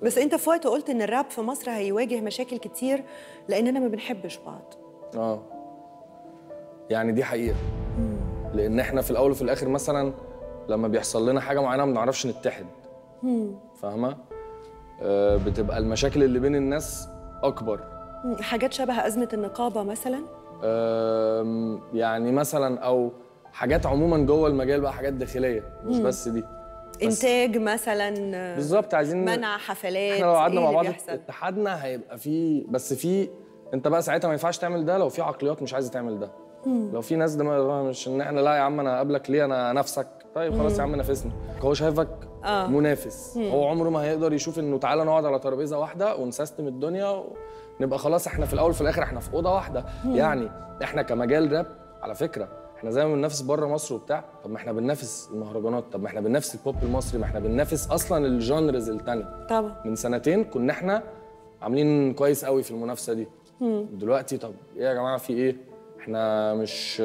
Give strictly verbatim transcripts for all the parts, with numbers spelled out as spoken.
بس انت في وقت قلت ان الراب في مصر هيواجه مشاكل كتير لاننا ما بنحبش بعض. اه يعني دي حقيقه. مم. لان احنا في الاول وفي الاخر مثلا لما بيحصل لنا حاجه معينه ما بنعرفش نتحد. فاهمه؟ آه بتبقى المشاكل اللي بين الناس اكبر. مم. حاجات شبه ازمه النقابه مثلا. آه يعني مثلا او حاجات عموما جوه المجال بقى، حاجات داخليه مش مم. بس دي. انتاج مثلا. بالظبط، عايزين منع حفلات. احنا لو قعدنا إيه مع بعض بيحصل؟ اتحادنا هيبقى فيه، بس في انت بقى ساعتها ما ينفعش تعمل ده لو في عقليات مش عايزه تعمل ده. مم. لو في ناس دماغها مش ان احنا لا يا عم انا قابلك ليه انا نفسك، طيب خلاص يا عم نافسني. هو شايفك آه. منافس. مم. هو عمره ما هيقدر يشوف انه تعالى نقعد على ترابيزه واحده ونسيستم الدنيا ونبقى خلاص احنا في الاول وفي الاخر احنا في اوضه واحده. مم. يعني احنا كمجال راب على فكره احنا زي ما بننافس بره مصر وبتاع، طب ما احنا بننافس المهرجانات، طب ما احنا بننافس البوب المصري، ما احنا بننافس اصلا الجانرز الثانيه. طبعا من سنتين كنا احنا عاملين كويس قوي في المنافسه دي. مم. دلوقتي طب ايه يا جماعه في ايه؟ احنا مش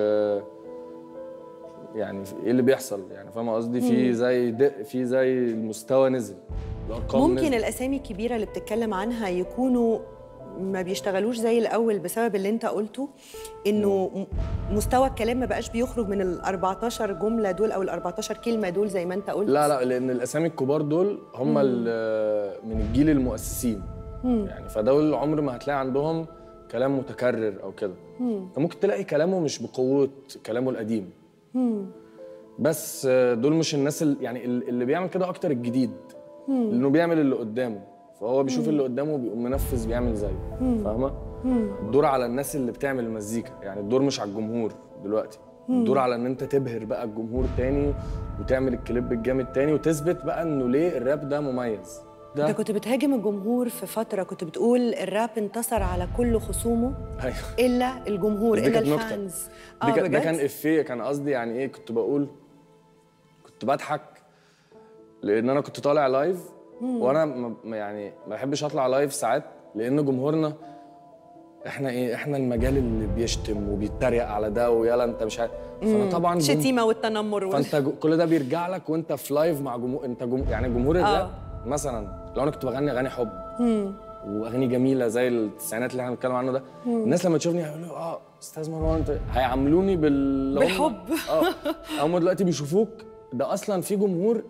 يعني ايه اللي بيحصل؟ يعني فاهمه قصدي؟ في زي دق في زي المستوى نزل، الارقام ممكن نزل. الاسامي الكبيره اللي بتتكلم عنها يكونوا ما بيشتغلوش زي الاول بسبب اللي انت قلته، انه مم. مستوى الكلام ما بقاش بيخرج من ال أربعتاشر جمله دول او ال أربعتاشر كلمه دول زي ما انت قلت. لا لا، لان الاسامي الكبار دول هم من الجيل المؤسسين. مم. يعني فدول عمر ما هتلاقي عندهم كلام متكرر او كده. انت ممكن تلاقي كلامه مش بقوه كلامه القديم. مم. بس دول مش الناس اللي يعني اللي بيعمل كده اكتر الجديد. مم. لانه بيعمل اللي قدامه، فهو بيشوف مم. اللي قدامه بيقوم منفذ بيعمل زيه. فاهمه؟ الدور على الناس اللي بتعمل المزيكا، يعني الدور مش على الجمهور دلوقتي. مم. الدور على ان انت تبهر بقى الجمهور تاني وتعمل الكليب الجامد تاني وتثبت بقى انه ليه الراب ده مميز. ده انت كنت بتهاجم الجمهور في فتره، كنت بتقول الراب انتصر على كل خصومه. أيوه. الا الجمهور الا الفانز. اه ده, ده كان افيه، كان قصدي يعني ايه، كنت بقول كنت بضحك لان انا كنت طالع لايف. مم. وانا ما يعني ما بحبش اطلع لايف ساعات لان جمهورنا احنا ايه، احنا المجال اللي بيشتم وبيتريق على ده ويلا انت مش عارف. فانا طبعا الشتيمه والتنمر وال... فانت كل ده بيرجع لك وانت في لايف مع جمهور. انت جمهور يعني جمهور الراب. آه. مثلا لو انا كنت بغني اغاني حب مم. واغاني جميله زي التسعينات اللي احنا بنتكلم عنه ده، مم. الناس لما تشوفني هيقولوا اه استاذ مروان انت، هيعاملوني بال بالحب. اه هم دلوقتي بيشوفوك ده اصلا في جمهور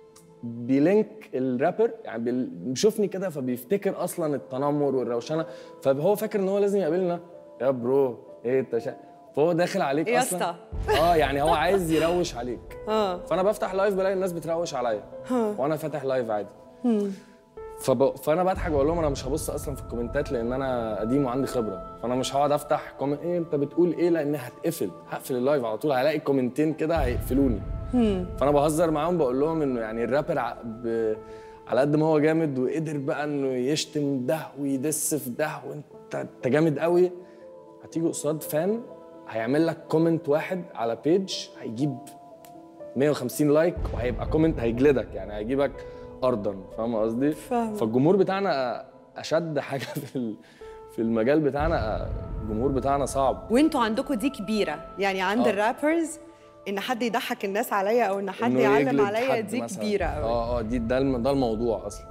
بيلينك الرابر، يعني بيشوفني كده فبيفتكر اصلا التنمر والروشنه، فهو فاكر ان هو لازم يقابلنا يا برو ايه انت شا... فهو داخل عليك يا اصلا اه يعني هو عايز يروش عليك. اه فانا بفتح لايف بلاقي الناس بتروش عليا وانا فاتح لايف عادي. فب... فانا بضحك واقول لهم انا مش هبص اصلا في الكومنتات لان انا قديم وعندي خبره، فانا مش هقعد افتح كومنت ايه انت بتقول ايه لان هتقفل، هقفل اللايف على طول، هلاقي كومنتين كده هيقفلوني. مم. فانا بهزر معاهم بقول لهم انه يعني الرابر ع... ب... على قد ما هو جامد وقدر بقى انه يشتم ده ويدس في ده وانت انت جامد قوي، هتيجي قصاد فان هيعمل لك كومنت واحد على بيج هيجيب مية وخمسين لايك وهيبقى كومنت هيجلدك، يعني هيجيبك ارضا. فاهم قصدي؟ فالجمهور بتاعنا اشد حاجه في في المجال بتاعنا، الجمهور بتاعنا صعب. وانتوا عندكم دي كبيره، يعني عند آه. الرابرز ان حد يضحك الناس عليا او ان حد يعلم عليا دي مثلاً. كبيره قوي. اه اه دي ده ده الموضوع اصلا.